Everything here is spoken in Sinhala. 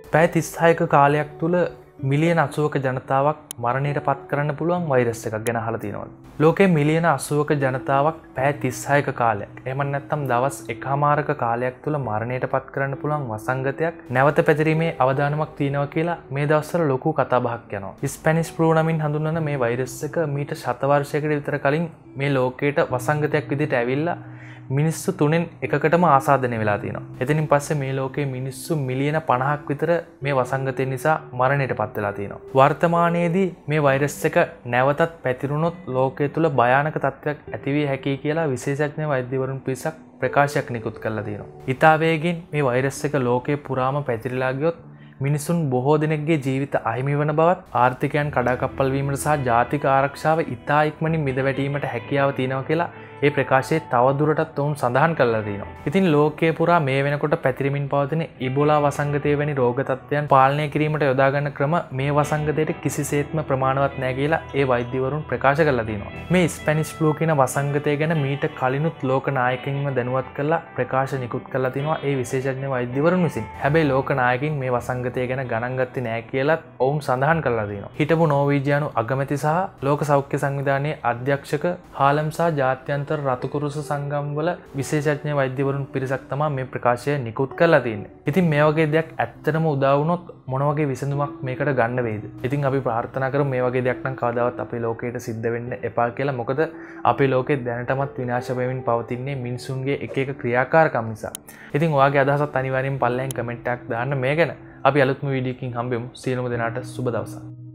පැය 36ක කාලයක් තුල මිලියන 80ක ජනතාවක් මරණයට පත් කරන්න පුළුවන් වෛරස් එකක් ගැන අහලා තියෙනවද? ලෝකයේ මිලියන 80ක ජනතාවක් පැය 36ක කාලයක් එහෙම නැත්නම් දවස් එකමාරක කාලයක් තුල මරණයට පත් කරන්න පුළුවන් වසංගතයක් නැවත පැතිරීමේ අවදානමක් තියෙනවා කියලා මේ දවස්වල ලොකු කතාබහක් යනවා. ස්පැනිෂ් ෆ්ලූ නමින් හඳුන්වන මේ වෛරස් එක මීට ශතවර්ෂයකට විතර කලින් මේ ලෝකයට වසංගතයක් විදිහට ඇවිල්ලා මිනිස්සු 3න් 1කටම ආසාදනය වෙලා තියෙනවා. එතනින් පස්සේ මේ ලෝකයේ මිනිස්සු මිලියන 50ක් විතර මේ වසංගතය නිසා මරණයට පත් වෙලා තියෙනවා. වර්තමානයේදී මේ වෛරස් එක නැවතත් පැතිරුණොත් ලෝකයේ තුල භයානක තත්ත්වයක් ඇති විය හැකියි කියලා විශේෂඥ වෛද්‍යවරුන් පිරිසක් ප්‍රකාශයක් නිකුත් කරලා තියෙනවා. ඉතා වේගින් මේ වෛරස් එක ලෝකයේ පුරාම පැතිරිලා ගියොත් මිනිසුන් බොහෝ දෙනෙක්ගේ ජීවිත අහිමි වන බවත් ආර්ථිකයන් කඩාකප්පල් වීමට සහ ජාතික ආරක්ෂාව ඉතා ඉක්මනින් මිදවැටීමට හැකියාව තියෙනවා කියලා ඒ ප්‍රකාශයේ තවදුරටත් ඔවුන් සඳහන් කරලා තියෙනවා. ඉතින් ලෝකයේ පුරා මේ වෙනකොට පැතිරෙමින් පවතින ඉබෝලා වසංගතය වැනි රෝග තත්ත්වයන් පාලනය කිරීමට යොදා ගන්න ක්‍රම මේ වසංගතයට කිසිසේත්ම ප්‍රමාණවත් නැහැ කියලා ඒ වෛද්‍යවරුන් ප්‍රකාශ කරලා තියෙනවා. මේ ස්පැනිෂ් ෆ්ලූ කියන වසංගතය ගැන මීට කලිනුත් ලෝක නායකයින්ව දැනුවත් කරලා ප්‍රකාශ නිකුත් කරලා තිනවා ඒ විශේෂඥ වෛද්‍යවරුන් විසින්. හැබැයි ලෝක නායකින් මේ වසංගතය ගැන ගණන් ගත්තේ නැහැ කියලාත් ඔවුන් සඳහන් කරලා තියෙනවා. හිටපු නෝර්වීජියානු අගමැති සහ ලෝක සෞඛ්‍ය සංවිධානයේ අධ්‍යක්ෂක හාලම් සහ ජාත්‍යන්තර රතුකුරුස සංගම්වල විශේෂඥ වෛද්‍යවරුන් පිරිසක් තමයි මේ ප්‍රකාශය නිකුත් කරලා තියෙන්නේ. ඉතින් මේ වගේ දෙයක් ඇත්තටම උදා වුණොත් මොන වගේ විසඳුමක් මේකට ගන්න වේද? ඉතින් අපි ප්‍රාර්ථනා කරමු මේ වගේ දෙයක් නම් කවදාවත් අපේ ලෝකයට සිද්ධ වෙන්න එපා කියලා. මොකද අපේ ලෝකේ දැනටමත් විනාශ වෙමින් පවතින්නේ මිනිසුන්ගේ එක එක ක්‍රියාකාරකම් නිසා. ඉතින් ඔයාගේ අදහසත් අනිවාර්යෙන් පල්ලෙන් කමෙන්ට් එකක් දාන්න මේ ගැන. අපි අලුත්ම වීඩියෝ එකකින් හම්බෙමු. සියලුම දෙනාට සුබ දවසක්.